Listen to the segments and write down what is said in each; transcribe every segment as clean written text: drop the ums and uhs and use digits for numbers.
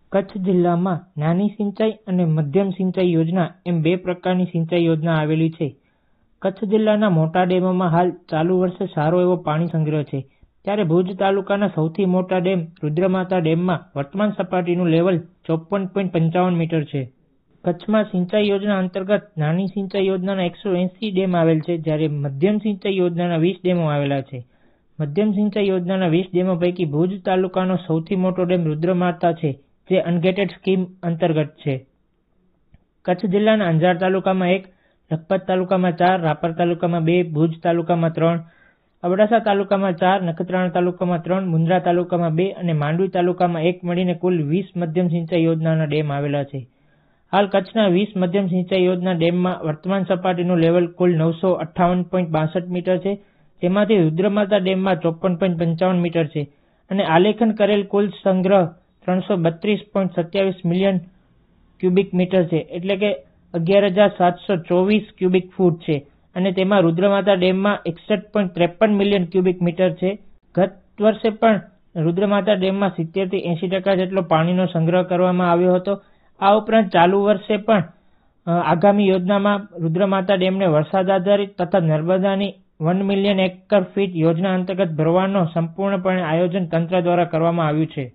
કચ્છ જિલ્લામાં નાની સિંચાઈ અને મધ્યમ સિંચાઈ યોજના એમ બે પ્રકારની સિંચાઈ યોજના આવેલી છે. કચ્છ જિલ્લાના મોટા ડેમોમાં હાલ ચાલુ વર્ષે સારો એવો પાણી સંગ્રહ છે. ત્યારે ભુજ તાલુકાના સૌથી મોટા ડેમ રુદ્રમાતા ડેમમાં વર્તમાન સપાટીનું લેવલ 54.55 મીટર છે. કચ્છમાં સિંચાઈ યોજના અંતર્ગત નાની સિંચાઈ યોજનાના 180 ડેમ આવેલ છે, જ્યારે મધ્યમ સિંચાઈ યોજનાના 20 ડેમો આવેલા છે. મધ્યમ સિંચાઈ યોજનાના 20 ડેમો પૈકી ભુજ તાલુકાનો સૌથી મોટો ડેમ રુદ્રમાતા છે, જે અનગેટેડ સ્કીમ અંતર્ગત છે. કચ્છ જિલ્લાના અંજાર તાલુકામાં 1, લખપત તાલુકામાં 4, રાપર તાલુકામાં 2, ભુજ તાલુકામાં 3, અબડાસા તાલુકામાં 4, નખત્રાણા તાલુકામાં 3, મુન્દ્રા તાલુકામાં 2 અને માંડવી તાલુકામાં 1 મળીને કુલ 20 મધ્યમ સિંચાઈ યોજનાના ડેમ આવેલા છે. હાલ કચ્છના 20 મધ્યમ સિંચાઈ યોજના ડેમમાં વર્તમાન સપાટીનું લેવલ કુલ 958.62 મીટર છે, જેમાંથી રુદ્રમાતા ડેમમાં 54.55 મીટર છે અને આલેખન કરેલ કુલ સંગ્રહ 332.27 મિલિયન ક્યુબિક મીટર છે, એટલે કે 11,724 ક્યુબિક ફૂટ છે અને તેમાં રુદ્રમાતા ડેમમાં 61.53 મિલિયન ક્યુબિક મીટર છે. ગત વર્ષે પણ રુદ્રમાતા ડેમમાં 70 થી 80% જેટલો પાણીનો સંગ્રહ કરવામાં આવ્યો હતો. આ ઉપરાંત ચાલુ વર્ષે પણ આગામી યોજનામાં રુદ્રમાતા ડેમને વરસાદ આધારિત તથા નર્મદાની 1 મિલિયન એકર ફીટ યોજના અંતર્ગત ભરવાનો સંપૂર્ણપણે આયોજન તંત્ર દ્વારા કરવામાં આવ્યું છે.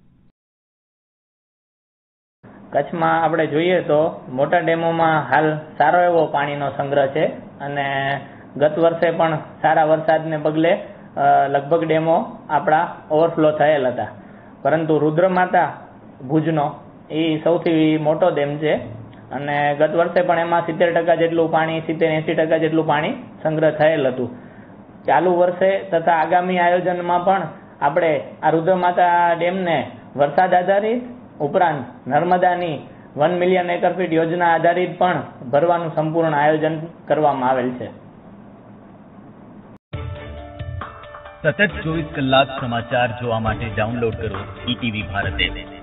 કચ્છમાં આપણે જોઈએ તો મોટા ડેમોમાં હાલ સારો એવો પાણીનો સંગ્રહ છે અને ગત વર્ષે પણ સારા વરસાદને પગલે લગભગ ડેમો આપણા ઓવરફ્લો થયેલ હતા, પરંતુ રુદ્રમાતા ભુજનો એ સૌથી મોટો ડેમ છે અને ગત વર્ષે પણ એમાં 70% જેટલું પાણી 70-80% જેટલું પાણી સંગ્રહ થયેલ હતું. ચાલુ વર્ષે તથા આગામી આયોજનમાં પણ આપણે આ રુદ્રમાતા ડેમને વરસાદ આધારિત ઉપરાંત નર્મદાની 1 મિલિયન એકર ફીટ યોજના આધારિત પણ ભરવાનું સંપૂર્ણ આયોજન કરવામાં આવેલ છે. સતત 24 કલાક સમાચાર જોવા માટે ડાઉનલોડ કરો ETV ભારત એપ.